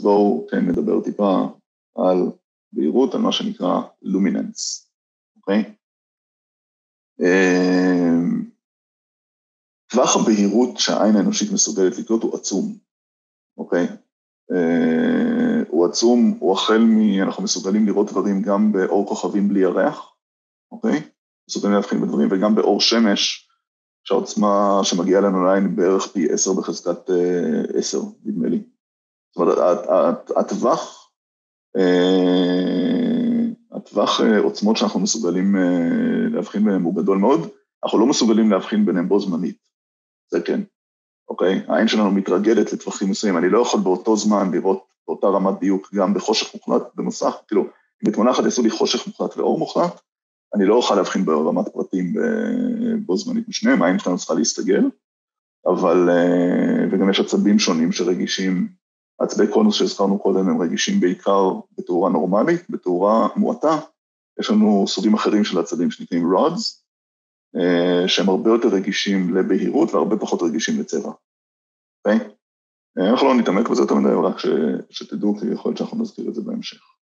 אז בואו כן נדבר טיפה על בהירות, על מה שנקרא לומיננס, אוקיי? טווח הבהירות שהעין האנושית מסוגלת לקלוט הוא עצום, אוקיי? הוא עצום, הוא החל אנחנו מסוגלים לראות דברים גם באור כוכבים בלי ירח, אוקיי? מסוגלים להבחין בדברים, וגם באור שמש, שהעוצמה שמגיעה לנו לעין בערך פי 10 בחזקת 10, נדמה לי. זאת אומרת, הטווח עוצמות שאנחנו מסוגלים להבחין ביניהם הוא גדול מאוד, אנחנו לא מסוגלים להבחין ביניהם בו זמנית, זה כן, אוקיי? העין שלנו מתרגלת לטווחים מסוימים, אני לא יכול באותו זמן לראות באותה רמת דיוק גם בחושך מוחלט במסך, כאילו, אם בתמונה אחת יעשו לי חושך מוחלט ואור מוחלט, אני לא אוכל להבחין ברמת פרטים בו זמנית משניהם, העין שלנו צריכה להסתגל, אבל, וגם יש עצבים שונים שרגישים, עצבי קונוס שהזכרנו קודם הם רגישים בעיקר בתאורה נורמלית, בתאורה מועטה, יש לנו סוגים אחרים של עצבים שנקראים rods, שהם הרבה יותר רגישים לבהירות והרבה פחות רגישים לצבע. אוקיי? אנחנו לא נתעמק בזה יותר מדי, רק שתדעו, כי יכול להיות שאנחנו נזכיר את זה בהמשך.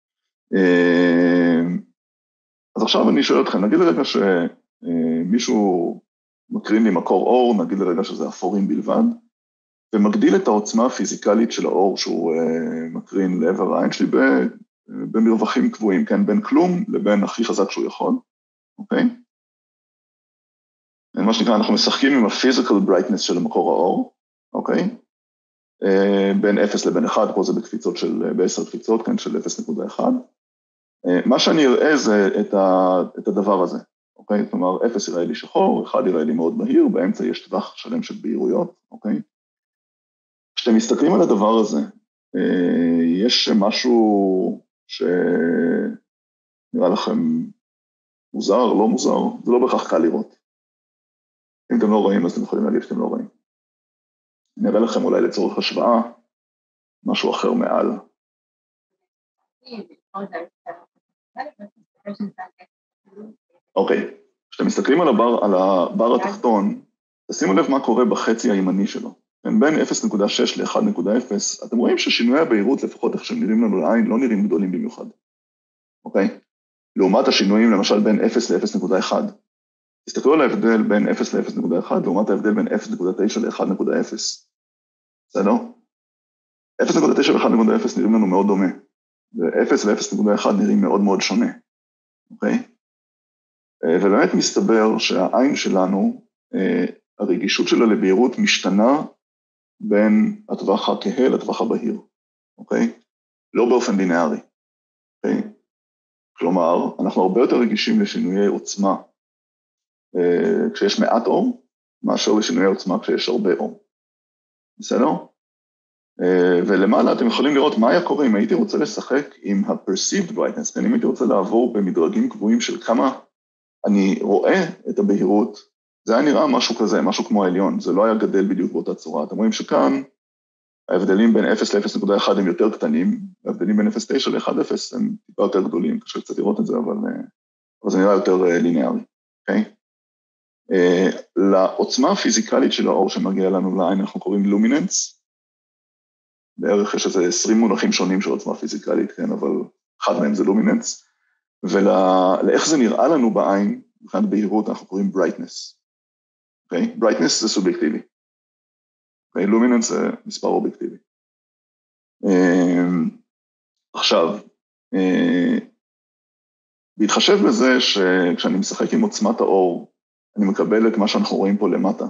אז עכשיו אני שואל אתכם, נגיד לרגע שמישהו מקרין לי מקור אור, נגיד לרגע שזה אפורים בלבד, ומגדיל את העוצמה הפיזיקלית של האור שהוא מקרין לעבר העין שלי במרווחים קבועים, כן, בין כלום לבין הכי חזק שהוא יכול, אוקיי? מה שנקרא, אנחנו משחקים עם ה-physical brightness של מקור האור, אוקיי? בין 0 לבין 1, פה זה בקפיצות ב10 קפיצות, כן, של 0.1. מה שאני אראה זה את הדבר הזה, אוקיי? כלומר, 0 יראה לי שחור, 1 יראה לי מאוד בהיר, באמצע יש טווח שלם של בהירויות, אוקיי? כשאתם מסתכלים על הדבר הזה, יש משהו שנראה לכם מוזר, לא מוזר, זה לא בהכרח קל לראות. אם אתם לא רואים, אז אתם יכולים להגיד שאתם לא רואים. נראה לכם אולי לצורך השוואה, משהו אחר מעל. אוקיי, כשאתם מסתכלים על הבר התחתון, תשימו לב מה קורה בחצי הימני שלו. בין 0.6 ל-1.0, אתם רואים ששינויי הבהירות, לפחות איך שהם נראים לנו לעין, לא נראים גדולים במיוחד. אוקיי? לעומת השינויים, למשל, בין 0 ל-0.1. תסתכלו על ההבדל בין 0 ל-0.1, לעומת ההבדל בין 0.9 ל-1.0. בסדר? 0.9 ו-1.0 נראים לנו מאוד דומה. ו-0 ו-0.1 נראים מאוד מאוד שונה. אוקיי? ובאמת מסתבר שהעין שלנו, הרגישות שלה לבהירות משתנה בין הטווח הכהה לטווח הבהיר. אוקיי? לא באופן לינארי. אוקיי? כלומר, אנחנו הרבה יותר רגישים לשינויי עוצמה כשיש מעט אור, מאשר לשינויי עוצמה כשיש הרבה אור. בסדר? ולמעלה אתם יכולים לראות מה היה קורה אם הייתי רוצה לשחק עם ה-perceived brightness, אם הייתי רוצה לעבור במדרגים קבועים של כמה אני רואה את הבהירות, זה היה נראה משהו כזה, משהו כמו העליון, זה לא היה גדל בדיוק באותה צורה. אתם רואים שכאן ההבדלים בין 0 ל-0.1 הם יותר קטנים, ההבדלים בין 0.9 ל-1.0 הם טיפה יותר גדולים, קשה קצת לראות את זה, אבל זה נראה יותר ליניארי, אוקיי? לעוצמה הפיזיקלית של האור שמגיע לנו לעין, אנחנו קוראים לומיננס, בערך יש איזה 20 מונחים שונים של עוצמה פיזיקלית, כן, אבל אחד מהם זה לומיננס, ולאיך זה נראה לנו בעין, מבחינת בהירות, אנחנו קוראים brightness, אוקיי? brightness זה סובייקטיבי, אוקיי? לומיננס זה מספר אובייקטיבי. עכשיו, בהתחשב בזה שכשאני משחק עם עוצמת האור, אני מקבל את מה שאנחנו רואים פה למטה.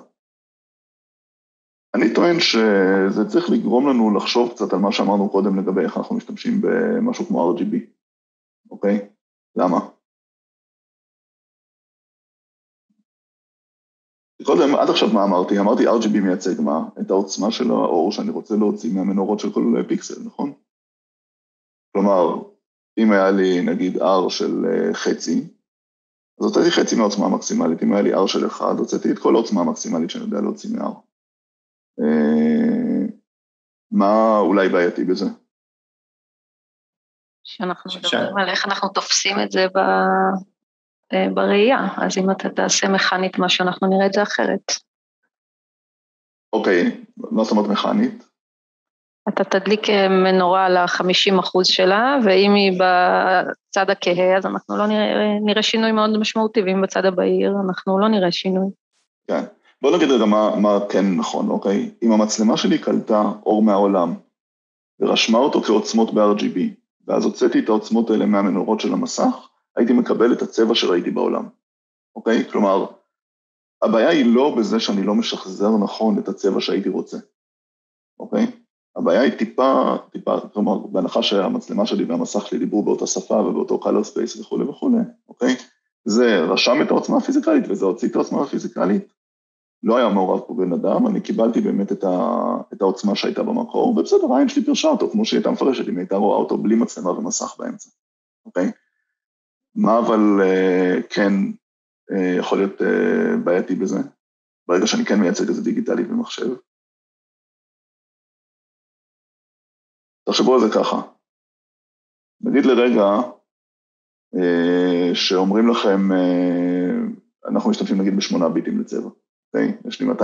אני טוען שזה צריך לגרום לנו לחשוב קצת על מה שאמרנו קודם לגבי איך אנחנו משתמשים במשהו כמו RGB, אוקיי? למה? קודם, עד עכשיו מה אמרתי? אמרתי RGB מייצג מה? את העוצמה של האור שאני רוצה להוציא מהמנורות של כל פיקסל, נכון? כלומר, אם היה לי נגיד R של חצי, אז הוצאתי חצי מהעוצמה המקסימלית, אם היה לי R של 1, הוצאתי את כל העוצמה המקסימלית שאני יודע להוציא מ-R. מה אולי בעייתי בזה? שאנחנו מדברים על איך אנחנו תופסים את זה בראייה, אז אם אתה תעשה מכנית מה שאנחנו נראה את זה אחרת. אוקיי, מה זאת אומרת מכנית? אתה תדליק מנורה על ה-50% שלה, ואם היא בצד הכהה, אז אנחנו לא נראה שינוי מאוד משמעותי, ואם בצד הבהיר, אנחנו לא נראה שינוי. כן, בוא נגיד רגע מה כן נכון, אוקיי? אם המצלמה שלי קלטה אור מהעולם, ורשמה אותו כעוצמות ב-RGB, ואז הוצאתי את העוצמות האלה מהמנורות של המסך, הייתי מקבל את הצבע שראיתי בעולם, אוקיי? כלומר, הבעיה היא לא בזה שאני לא משחזר נכון את הצבע שהייתי רוצה, אוקיי? הבעיה היא טיפה, כלומר, בהנחה שהמצלמה שלי והמסך שלי דיברו באותה שפה ובאותו color space וכו' וכו', אוקיי? זה רשם את העוצמה הפיזיקלית וזה הוציא את העוצמה הפיזיקלית. לא היה מעורב פה בן אדם, אני קיבלתי באמת את העוצמה שהייתה במקור, ובסדר, העין שלי פרשה אותו, כמו שהיא הייתה מפרשת, אם הייתה רואה אותו בלי מצלמה ומסך באמצע, אוקיי? מה אבל כן יכול להיות בעייתי בזה? ברגע שאני כן מייצג את זה דיגיטלי במחשב. תחשבו על זה ככה, נגיד לרגע שאומרים לכם, אנחנו משתמשים נגיד ב8 ביטים לצבע, אוקיי? יש לי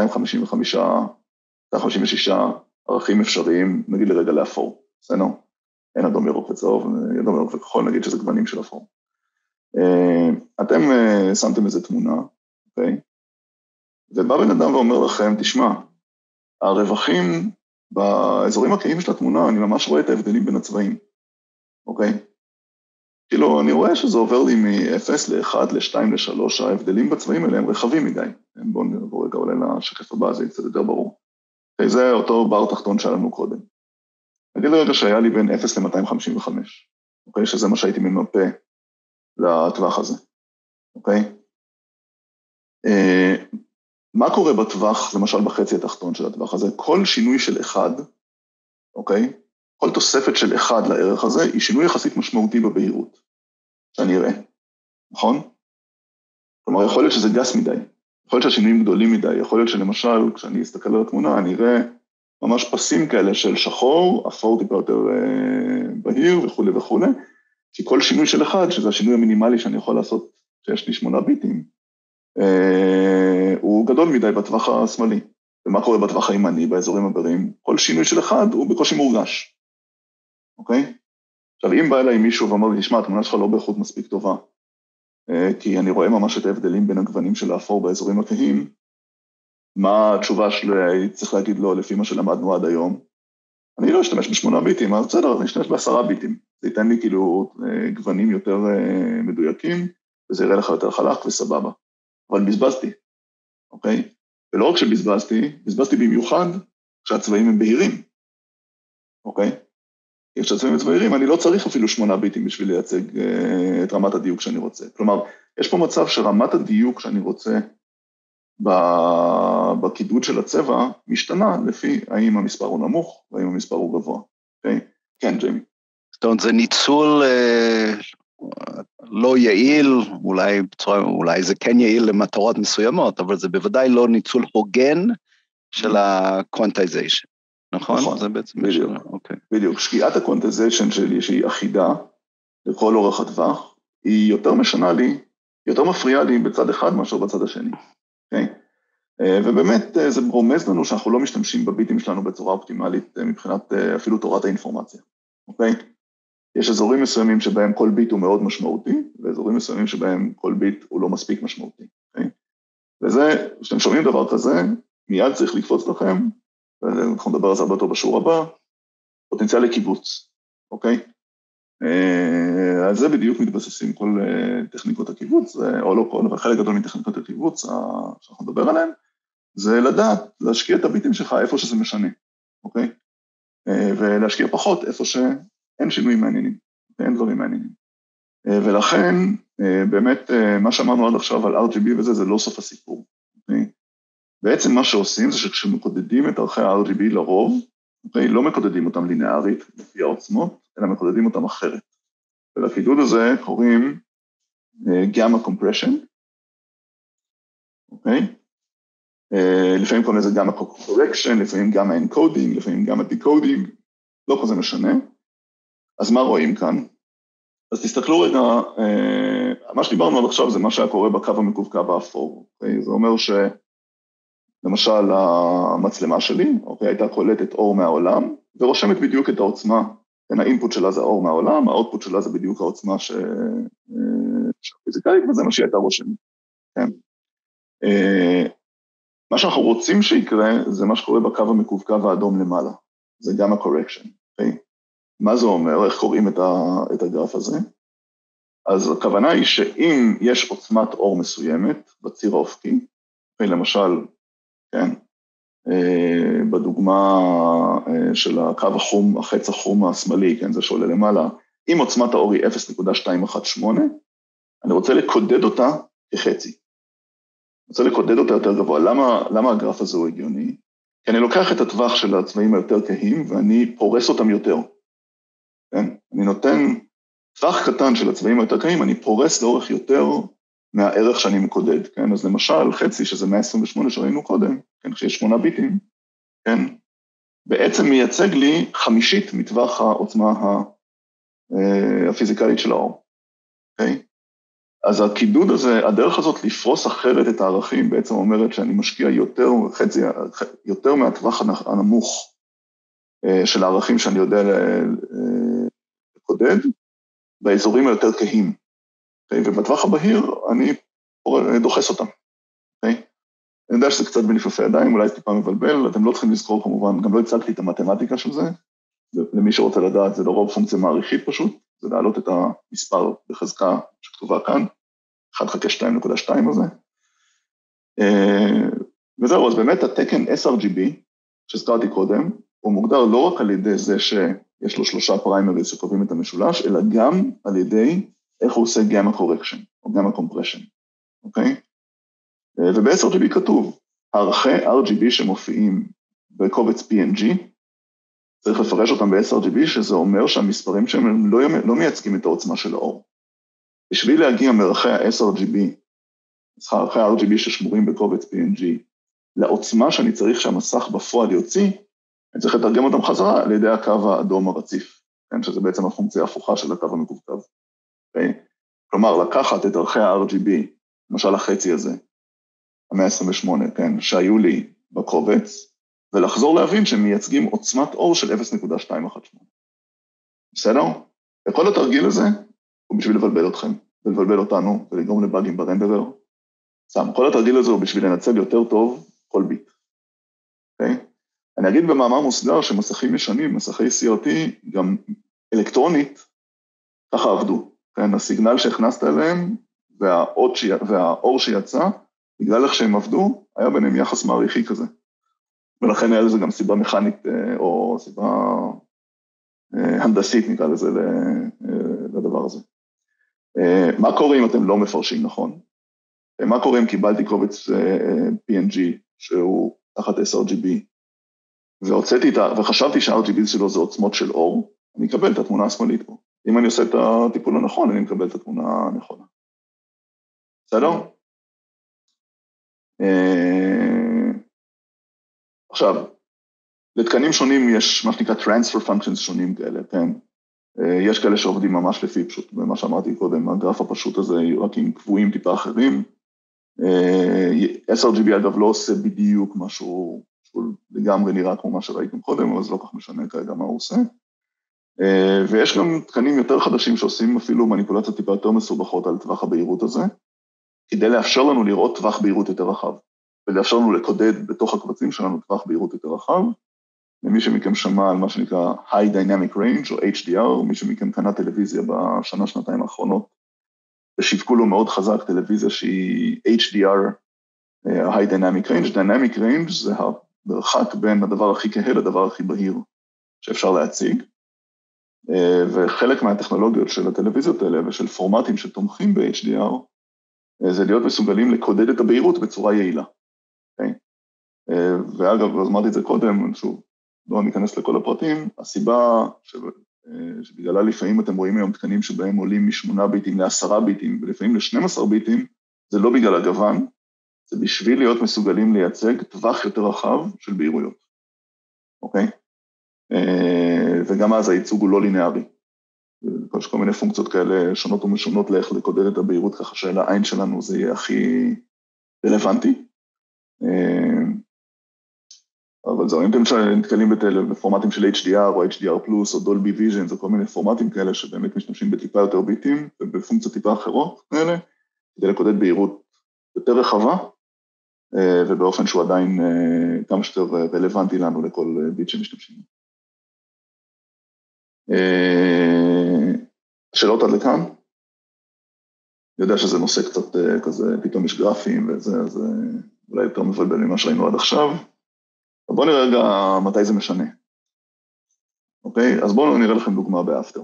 256 ערכים אפשריים, נגיד לרגע לאפור, בסדר? אין אדום ירוק וצהוב, אדום ירוק וכחול, נגיד שזה גוונים של אפור. אתם שמתם איזה תמונה, אוקיי? ובא בן אדם ואומר לכם, תשמע, הרווחים באזורים הכהים של התמונה, אני ממש רואה את ההבדלים בין הצבעים, אוקיי? כאילו, אני רואה שזה עובר לי מ-0 ל-1, ל-2, ל-3, ההבדלים בצבעים האלה הם רחבים מדי. בואו נעבור רגע אולי לשקף הבא, זה קצת יותר ברור. זה אותו בר תחתון שלנו קודם. נגיד לרגע שהיה לי בין 0 ל-255, אוקיי? שזה מה שהייתי ממפה לטווח הזה, אוקיי? מה קורה בטווח, למשל בחצי התחתון של הטווח הזה? כל שינוי של 1, אוקיי? כל תוספת של 1 לערך הזה היא שינוי יחסית משמעותי בבהירות, שאני אראה, נכון? כלומר, יכול להיות שזה גס מדי, יכול להיות שהשינויים גדולים מדי, יכול להיות שלמשל, כשאני אסתכל על התמונה, אני אראה ממש פסים כאלה של שחור, אפור טיפה יותר בהיר וכו' וכו', כי כל שינוי של 1, שזה השינוי המינימלי שאני יכול לעשות, שיש לי 8 ביטים, הוא גדול מדי בטווח השמאלי. ומה קורה בטווח הימני, באזורים הבאים? כל שינוי של 1 הוא בקושי מורגש, אוקיי? עכשיו, אם בא אליי מישהו ואמר לי, תשמע, התמונה שלך לא באיכות מספיק טובה, כי אני רואה ממש את ההבדלים בין הגוונים של האפור באזורים הכהים, מה התשובה שלי צריך להגיד לו לפי מה שלמדנו עד היום? אני לא אשתמש ב8 ביטים, אז בסדר, אני אשתמש ב10 ביטים. זה ייתן לי כאילו גוונים יותר מדויקים, וזה יראה לך יותר חלק וסבבה. אבל בזבזתי, אוקיי? ולא רק שבזבזתי במיוחד כשהצבעים הם בהירים, אוקיי? כי כשהצבעים הם בהירים, אני לא צריך אפילו 8 ביטים בשביל לייצג את רמת הדיוק שאני רוצה. כלומר, יש פה מצב שרמת הדיוק שאני רוצה בקידוד של הצבע משתנה לפי האם המספר הוא נמוך והאם המספר הוא גבוה, אוקיי? כן, ג'יימי. זאת אומרת, זה ניצול לא יעיל, אולי זה כן יעיל למטרות מסוימות, אבל זה בוודאי לא ניצול הוגן של הקוונטיזיישן, נכון? נכון, זה בעצם בדיוק. אוקיי. בדיוק, שקיעת הקוונטיזיישן שלי שהיא אחידה לכל אורך הטווח, היא יותר משנה לי, יותר מפריעה לי בצד אחד מאשר בצד השני, אוקיי? ובאמת זה רומז לנו שאנחנו לא משתמשים בביטים שלנו בצורה אופטימלית מבחינת אפילו תורת האינפורמציה, אוקיי? יש אזורים מסוימים שבהם כל ביט הוא מאוד משמעותי, ואזורים מסוימים שבהם כל ביט הוא לא מספיק משמעותי, אוקיי? וזה, כשאתם שומעים דבר כזה, מיד צריך לקפוץ לכם, ואנחנו נדבר על זה הרבה יותר בשיעור הבא, פוטנציאל לקיבוץ, אוקיי? על זה בדיוק מתבססים כל טכניקות הקיבוץ, או לא כל, אבל חלק גדול מטכניקות הקיבוץ שאנחנו נדבר עליהן, זה לדעת, להשקיע את הביטים שלך איפה שזה משנה, אוקיי? ולהשקיע פחות איפה שאין שינויים מעניינים, אין דברים מעניינים. ולכן, באמת, מה שאמרנו עד עכשיו על RGB וזה, זה לא סוף הסיפור, אוקיי? בעצם מה שעושים זה שכשמקודדים את ערכי ה-RGB לרוב, אוקיי, לא מקודדים אותם לינארית לפי העוצמות, אלא מקודדים אותם אחרת. ולקידוד הזה קוראים גאמה קומפרשן, אוקיי? לפעמים קוראים לזה גאמה קורקשן, לפעמים גאמה אנקודינג, לפעמים גאמה דיקודינג, לא כזה משנה. אז מה רואים כאן? אז תסתכלו רגע, מה שדיברנו עד עכשיו זה מה שהיה קורה בקו המקווקו באפור, אוקיי? זה אומר למשל, המצלמה שלי, אוקיי, הייתה קולטת אור מהעולם, ורושמת בדיוק את העוצמה, כן, האינפוט שלה זה האור מהעולם, האוטפוט שלה זה בדיוק העוצמה שהפיזיקלית, וזה מה שהיא הייתה רושמת, כן. מה שאנחנו רוצים שיקרה, זה מה שקורה בקו המקווקו האדום למעלה, זה גם ה-correction, אוקיי? מה זה אומר, איך קוראים את הגרף הזה? אז הכוונה היא שאם יש עוצמת אור מסוימת בציר האופקי, למשל, כן, בדוגמה של הקו החום, החץ החום השמאלי, כן, זה שעולה למעלה, אם עוצמת האור היא 0.218, אני רוצה לקודד אותה כחצי. אני רוצה לקודד אותה יותר גבוה. למה הגרף הזה הוא הגיוני? כי אני לוקח את הטווח של הצבעים היותר כהים, ואני פורס אותם יותר. כן? אני נותן טווח קטן של הצבעים היותר כהים, אני פורס לאורך יותר מהערך שאני מקודד. כן? אז למשל, חצי, שזה 128 שראינו קודם, כן? כשיש 8 ביטים, כן? בעצם מייצג לי 1/5 מטווח העוצמה הפיזיקלית של האור. אוקיי? אז הקידוד הזה, הדרך הזאת לפרוס אחרת את הערכים, בעצם אומרת שאני משקיע יותר מהטווח הנמוך של הערכים שאני יודע לקודד, באזורים היותר כהים. ובטווח הבהיר אני דוחס אותם. אני יודע שזה קצת בנפנופי ידיים, אולי טיפה מבלבל, אתם לא צריכים לזכור כמובן, גם לא הצגתי את המתמטיקה של זה, למי שרוצה לדעת, זה לרוב פונקציה מעריכית פשוט, זה להעלות את המספר בחזקה שכתובה כאן, 1/2.2 הזה. וזהו, אז באמת התקן sRGB, שהזכרתי קודם, הוא מוגדר לא רק על ידי זה שיש לו 3 פריימריז שקובעים את המשולש, אלא גם על ידי איך הוא עושה גאמה קורקשן, או גאמה קומפרשן, אוקיי? וב-sRGB כתוב, ערכי RGB שמופיעים בקובץ PNG, צריך לפרש אותם ב-sRGB, שזה אומר שהמספרים שהם לא מייצגים את העוצמה של האור. בשביל להגיע מערכי ה-sRGB, ערכי ה-RGB ששמורים בקובץ PNG, לעוצמה שאני צריך שהמסך בפועל יוציא, אני צריך לתרגם אותם חזרה על ידי הקו האדום הרציף, כן, שזה בעצם הפונקציה ההפוכה של הקו המקווקו. Okay? כלומר, לקחת את ערכי ה-RGB, למשל החצי הזה, ה-128, כן, שהיו לי בקובץ, ולחזור להבין שהם מייצגים עוצמת אור של 0.218. בסדר? וכל התרגיל הזה הוא בשביל לבלבל אתכם, ולבלבל אותנו, ולגרום לבאגים ברנדרר. כל התרגיל הזה הוא בשביל לנצל יותר טוב כל ביט. Okay? אני אגיד במאמר מוסגר שמסכים ישנים, מסכי CRT, גם אלקטרונית, ככה עבדו. כן? הסיגנל שהכנסת אליהם, והאור שיצא, בגלל איך שהם עבדו, היה ביניהם יחס מעריכי כזה. ולכן היה לזה גם סיבה מכנית, או סיבה הנדסית, נקרא לזה, לדבר הזה. מה קורה אם אתם לא מפרשים נכון? מה קורה אם קיבלתי קובץ PNG, שהוא תחת sRGB, וחשבתי שה-RGB שלו זה עוצמות של אור, אני אקבל את התמונה השמאלית פה. אם אני עושה את הטיפול הנכון, אני מקבל את התמונה הנכונה. בסדר? עכשיו, לתקנים שונים יש מה שנקרא transfer functions שונים כאלה, כן? יש כאלה שעובדים ממש לפי פשוט, במה שאמרתי קודם, הגרף הפשוט הזה רק עם קבועים טיפה אחרים. sRGB אגב לא עושה בדיוק משהו שהוא לגמרי נראה כמו מה שראיתם קודם, אבל זה לא כך משנה כרגע מה הוא עושה. ויש גם תקנים יותר חדשים שעושים אפילו מניפולציות טיפה יותר מסובכות על טווח הבהירות הזה, כדי לאפשר לנו לראות טווח בהירות יותר רחב, ולאפשר לנו לקודד בתוך הקבצים שלנו טווח בהירות יותר רחב. למי שמכם שמע על מה שנקרא High Dynamic Range או HDR, מי שמכם קנה טלוויזיה בשנה-שנתיים האחרונות, ושיווקו לו מאוד חזק טלוויזיה שהיא HDR, High Dynamic Range. Dynamic Range זה המרחק בין הדבר הכי כהה לדבר הכי בהיר שאפשר להציג, וחלק מהטכנולוגיות של הטלוויזיות האלה ושל פורמטים שתומכים ב-HDR, זה להיות מסוגלים לקודד את הבהירות בצורה יעילה. Okay? ואגב, אמרתי את זה קודם, שוב, לא ניכנס לכל הפרטים, הסיבה שבגללה לפעמים אתם רואים היום תקנים שבהם עולים מ8 ביטים ל10 ביטים, ולפעמים ל12 ביטים, זה לא בגלל הגוון, זה בשביל להיות מסוגלים לייצג טווח יותר רחב של בהירויות. אוקיי? וגם אז הייצוג הוא לא לינארי. יש כל מיני פונקציות כאלה שונות ומשונות לאיך לקודד את הבהירות, ככה שלעין שלנו זה יהיה הכי רלוונטי. אבל זהו, אם אתם נתקלים בפורמטים של HDR או HDR פלוס או Dolby Vision, זה כל מיני פורמטים כאלה שבאמת משתמשים בטיפה יותר ביטים ובפונקציות טיפה אחרות כאלה, כדי לקודד בהירות יותר רחבה, ובאופן שהוא עדיין כמה שיותר רלוונטי לנו לכל ביט שמשתמשים. שאלות עד לכאן? אני יודע שזה נושא קצת כזה, פתאום יש גרפים וזה, אז אולי יותר מבלבל ממה שראינו עד עכשיו. בואו נראה רגע מתי זה משנה. אוקיי? אז בואו נראה לכם דוגמה באפטר.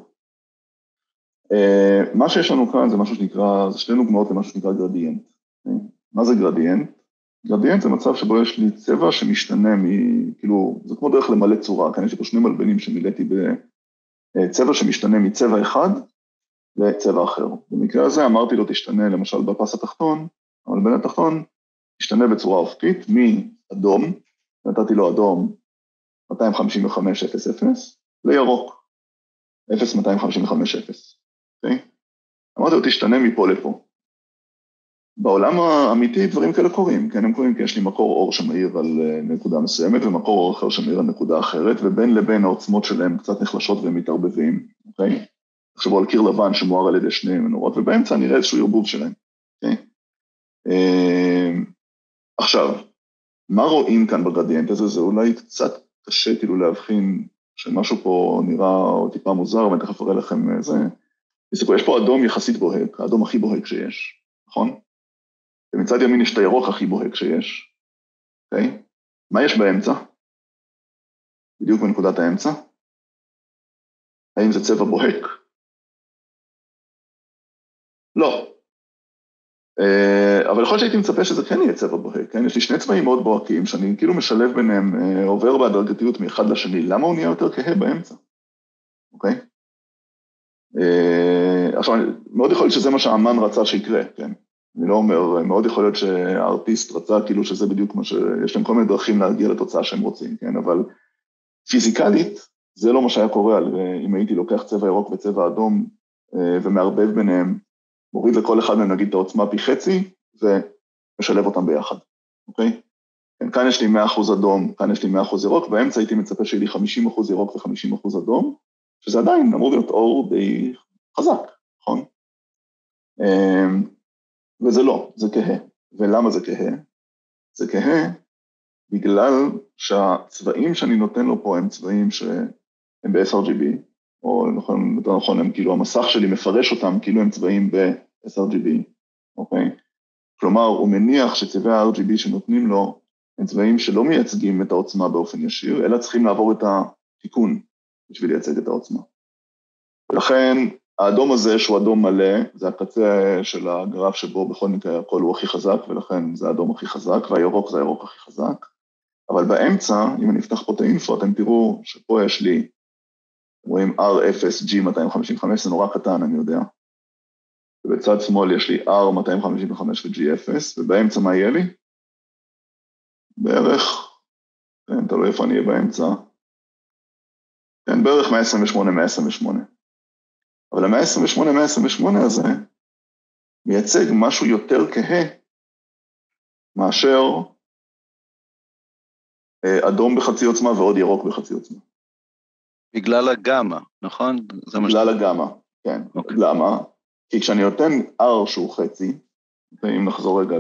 מה שיש לנו כאן זה משהו שנקרא, זה שתי דוגמאות למשהו שנקרא גרדיאנט. מה זה גרדיאנט? גרדיאנט זה מצב שבו יש לי צבע שמשתנה כאילו, זה כמו דרך למלא צורה, כאן יש לי פה שני מלבנים שמילאתי בצבע שמשתנה מצבע אחד לצבע אחר. במקרה הזה אמרתי לו תשתנה למשל בפס התחתון, אבל בין התחתון תשתנה בצורה אופקית מאדום, נתתי לו אדום 255.00 לירוק 0.255.0, אוקיי? אמרתי לו תשתנה מפה לפה. בעולם האמיתי דברים כאלה קורים, כן, הם קורים כי יש לי מקור אור שמאיר על נקודה מסוימת, ומקור אור אחר שמאיר על נקודה אחרת, ובין לבין העוצמות שלהם קצת נחלשות והם מתערבבים, אוקיי? תחשבו על קיר לבן שמואר על ידי שני מנורות, ובאמצע נראה איזשהו ערבוב שלהם, אוקיי? עכשיו, מה רואים כאן בגרדיאנט הזה? זה אולי קצת קשה כאילו להבחין שמשהו פה נראה או טיפה מוזר, ואני תכף אראה לכם זה. יש פה אדום יחסית בוהק, האדום הכי בוהק שיש, נכון? ומצד ימין יש את הירוק הכי בוהק שיש, אוקיי? מה יש באמצע? בדיוק בנקודת האמצע? האם זה צבע בוהק? לא. אבל יכול להיות שהייתי מצפה שזה כן יהיה צבע בוהק, כן? יש לי שני צבעים מאוד בוהקים, שאני כאילו משלב ביניהם, עובר בהדרגתיות מאחד לשני, למה הוא נהיה יותר כהה באמצע? אוקיי? עכשיו, מאוד יכול להיות שזה מה שהאמן רצה שיקרה, כן? אני לא אומר, מאוד יכול להיות שהארטיסט רצה כאילו שזה בדיוק מה שיש להם כל מיני דרכים להגיע לתוצאה שהם רוצים, כן? אבל פיזיקלית, זה לא מה שהיה קורה, אם הייתי לוקח צבע ירוק וצבע אדום ומערבב ביניהם, מוריד לכל אחד מהם נגיד את העוצמה פי חצי, ומשלב אותם ביחד, אוקיי? כן, כאן יש לי 100% אדום, כאן יש לי 100% ירוק, באמצע הייתי מצפה שיהיה לי 50% ירוק ו50% אדום, שזה עדיין אמור להיות אור די חזק, נכון? וזה לא, זה כהה. ולמה זה כהה? זה כהה בגלל שהצבעים שאני נותן לו פה הם צבעים שהם ב-sRGB, או נכון, הם כאילו המסך שלי מפרש אותם כאילו הם צבעים ב-sRGB, אוקיי? כלומר, הוא מניח שצבעי ה-RGB שנותנים לו הם צבעים שלא מייצגים את העוצמה באופן ישיר, אלא צריכים לעבור את התיקון בשביל לייצג את העוצמה. ולכן, האדום הזה שהוא אדום מלא, זה הקצה של הגרף שבו בכל מקרה הכל הוא הכי חזק, ולכן זה האדום הכי חזק, והירוק זה הירוק הכי חזק. אבל באמצע, אם אני אפתח פה את האינפו, אתם תראו שפה יש לי, רואים R0G255, זה נורא קטן, אני יודע. ובצד שמאל יש לי R255 ו-G0, ובאמצע מה יהיה לי? בערך, כן, תלוי איפה אני אהיה באמצע. כן, בערך 128. אבל ה-128 הזה מייצג משהו יותר כהה מאשר אדום בחצי עוצמה ועוד ירוק בחצי עוצמה. בגלל הגאמה, נכון? בגלל הגאמה, כן. Okay. למה? כי כשאני נותן R שהוא חצי, ואם נחזור רגע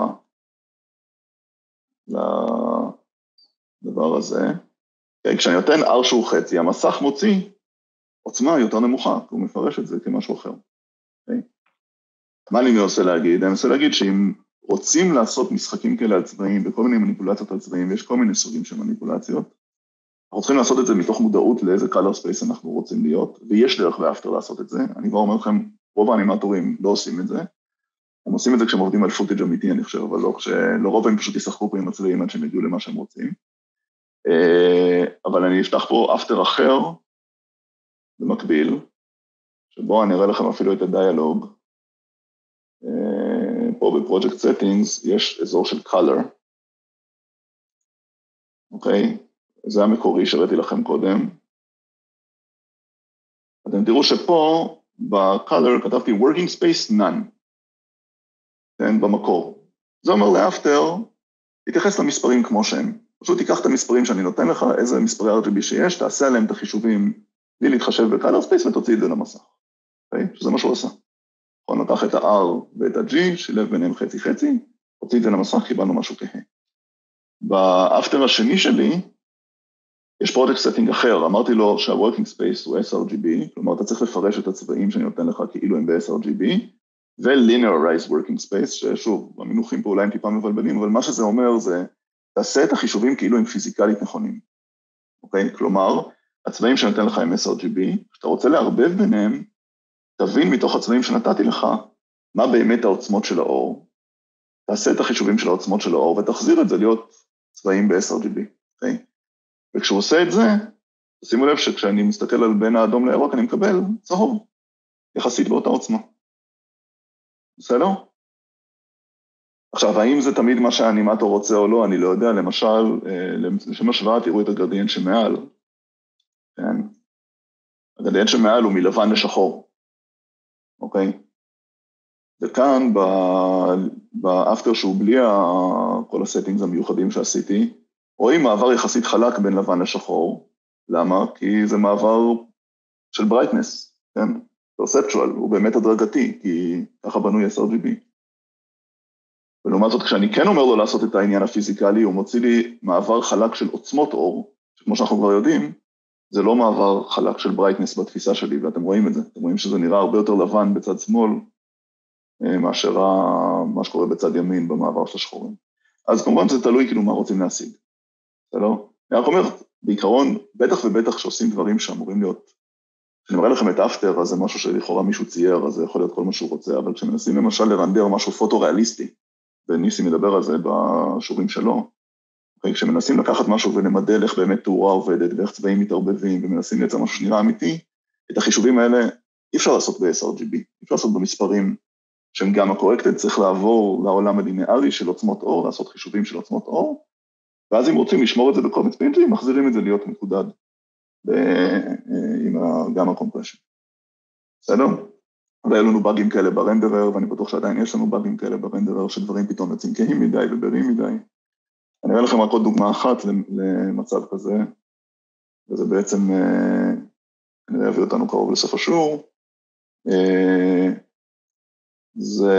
לדבר הזה, כשאני נותן R שהוא חצי, המסך מוציא עוצמה יותר נמוכה, כי הוא מפרש את זה כמשהו אחר. Okay? מה אני מנסה להגיד? אני מנסה להגיד שאם רוצים לעשות משחקים כאלה על צבעים, וכל מיני מניפולציות על צבעים, ויש כל מיני סוגים של מניפולציות, אנחנו צריכים לעשות את זה מתוך מודעות לאיזה color space אנחנו רוצים להיות, ויש דרך באפטר לעשות את זה. אני כבר אומר לכם, רוב האנימטורים לא עושים את זה, הם עושים את זה כשהם עובדים על פוטג' אמיתי, אני חושב, אבל לא רוב הם פשוט ישחקו פה עם הצבעים עד שהם יגיעו למה שהם רוצים. אבל אני אפתח פה אפטר אחר, במקביל, שבו אני אראה לכם אפילו את הדיאלוג, פה בפרויקט settings יש אזור של color, אוקיי? זה המקורי שראיתי לכם קודם. אתם תראו שפה ב-color כתבתי working space none, כן, במקור. זה אומר לאפטר, תתייחס למספרים כמו שהם, פשוט תיקח את המספרים שאני נותן לך, איזה מספרי RGB שיש, תעשה עליהם את החישובים, בלי להתחשב ב-color space ותוציא את זה למסך. Okay? שזה מה שהוא עושה. אנחנו ניקח את ה-R ואת ה-G, שילב ביניהם חצי-חצי, הוציא את זה למסך, קיבלנו משהו כהה. באפטר השני שלי, יש פרויקט סטינג אחר, אמרתי לו שה-working space הוא sRGB, כלומר אתה צריך לפרש את הצבעים שאני נותן לך כאילו הם ב-sRGB, ו-linearized working space, ששוב, המינוחים פה אולי הם טיפה מבלבלים, אבל מה שזה אומר זה, תעשה את החישובים כאילו הם פיזיקלית נכונים, אוקיי? כלומר, הצבעים שאני נותן לך הם sRGB, כשאתה רוצה לערבב ביניהם, תבין מתוך הצבעים שנתתי לך, מה באמת העוצמות של האור, תעשה את החישובים של העוצמות של האור, ותחזיר את זה להיות צבעים ב-sRGB, אוקיי? וכשהוא עושה את זה, שימו לב שכשאני מסתכל על בין האדום לירוק, אני מקבל צהוב, יחסית באותה עוצמה. בסדר? עכשיו, האם זה תמיד מה שהאנימטור רוצה או לא, אני לא יודע, למשל, לשם השוואה, תראו את הגרדיאנט שמעל, כן? הגרדיאנט שמעל הוא מלבן לשחור, אוקיי? וכאן, באפטר שהוא בלי כל הסטינגס המיוחדים שעשיתי, רואים מעבר יחסית חלק בין לבן לשחור. למה? כי זה מעבר של ברייטנס, כן? פרספטואל, הוא באמת הדרגתי, כי ככה בנוי sRGB. ולעומת זאת, כשאני כן אומר לו לעשות את העניין הפיזיקלי, הוא מוציא לי מעבר חלק של עוצמות אור, שכמו שאנחנו כבר יודעים, זה לא מעבר חלק של ברייטנס בתפיסה שלי, ואתם רואים את זה. אתם רואים שזה נראה הרבה יותר לבן בצד שמאל, מאשר מה שקורה בצד ימין במעבר של השחורים. אז כמובן זה תלוי כאילו מה רוצים להשיג. זה לא? אני רק אומר, בעיקרון, בטח ובטח שעושים דברים שאמורים להיות, כשאני מראה לכם את אפטר, אז זה משהו שלכאורה מישהו צייר, אז זה יכול להיות כל מה שהוא רוצה, אבל כשמנסים למשל לרנדר משהו פוטו-ריאליסטי, וניסי מדבר על זה בשורים שלו, כשמנסים לקחת משהו ולמדל איך באמת תאורה עובדת, ואיך צבעים מתערבבים, ומנסים לייצר משהו שנראה אמיתי, את החישובים האלה אי אפשר לעשות ב-sRGB, אי אפשר לעשות במספרים שהם גם הקורקטד, צריך לעבור לעולם הלינארי של עוצמות אור, לעשות חישובים של עוצמות אור, ואז אם רוצים לשמור את זה בקובץ PNG, מחזירים את זה להיות מקודד עם גם הקומפרשן. בסדר? והיו לנו באגים כאלה ברנדרר, ואני בטוח שעדיין יש לנו באגים כאלה ברנדרר, שדברים פתאום יוצאים כהים מדי וברים מדי. אני אראה לכם רק עוד דוגמה אחת למצב כזה, וזה בעצם, אני אביא אותנו קרוב לסוף השיעור, זה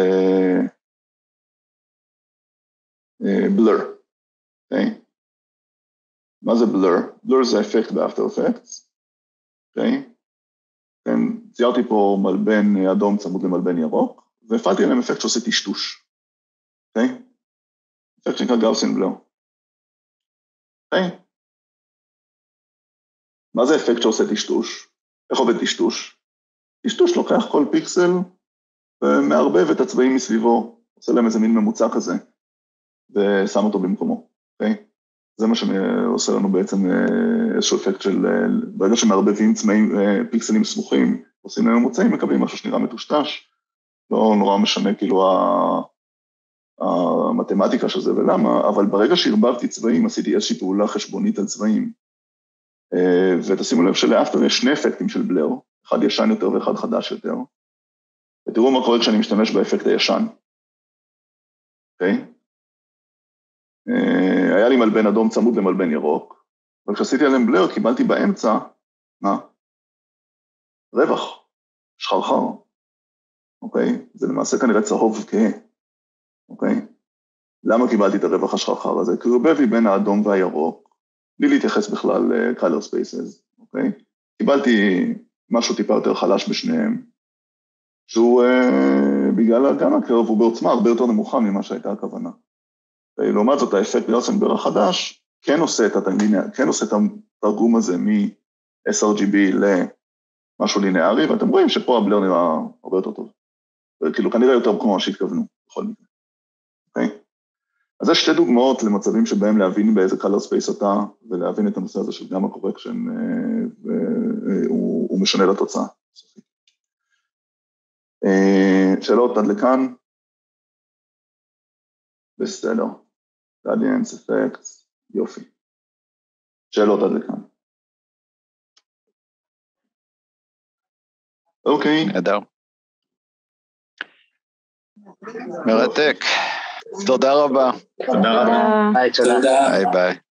blur, אוקיי? מה זה blur? blur זה אפקט באפטר אפקטס, אוקיי? ציירתי פה מלבן אדום צמוד למלבן ירוק, והפעלתי עליהם אפקט שעושה טשטוש, אוקיי? אפקט שנקרא גאוסיאן בלר, אוקיי? מה זה אפקט שעושה טשטוש? איך עובד טשטוש? טשטוש לוקח כל פיקסל ומערבב את הצבעים מסביבו, עושה להם איזה מין ממוצע כזה, ושם אותו במקומו, אוקיי? זה מה שעושה לנו בעצם איזשהו אפקט של, ברגע שמערבבים צמאים, פיקסלים סמוכים, עושים להם ממוצעים, מקבלים משהו שנראה מטושטש, לא נורא משנה כאילו המתמטיקה של זה ולמה, אבל ברגע שהרבבתי צבעים, עשיתי איזושהי פעולה חשבונית על צבעים, ותשימו לב שלאפטר יש שני אפקטים של בלר, אחד ישן יותר ואחד חדש יותר, ותראו מה קורה כשאני משתמש באפקט הישן, אוקיי? היה לי מלבן אדום צמוד למלבן ירוק, אבל כשעשיתי עליהם בלר, קיבלתי באמצע, מה? רווח, שחרחר, אוקיי? זה למעשה כנראה צהוב כהה, אוקיי? למה קיבלתי את הרווח השחרחר הזה? כי הוא ערבב בין האדום והירוק, בלי להתייחס בכלל ל-color spaces, אוקיי? קיבלתי משהו טיפה יותר חלש בשניהם, שהוא בגלל גם הקרב הוא בעוצמה הרבה יותר נמוכה ממה שהייתה הכוונה. ולעומת זאת, האפקט גאוסיאן בלר החדש, כן עושה את התרגום הזה מ-sRGB למשהו לינארי, ואתם רואים שפה הבלר נראה הרבה יותר טוב. וכאילו כנראה יותר כמו שהתכוונו, בכל מקרה. אוקיי? אז יש שתי דוגמאות למצבים שבהם להבין באיזה color space אתה, ולהבין את הנושא הזה של גם הקורקשן, והוא משנה לתוצאה. שאלות עד לכאן? בסדר. Gradients, effects, יופי. שאלות עד לכאן. אוקיי. נהדר. מרתק. תודה רבה. תודה רבה. ביי ביי.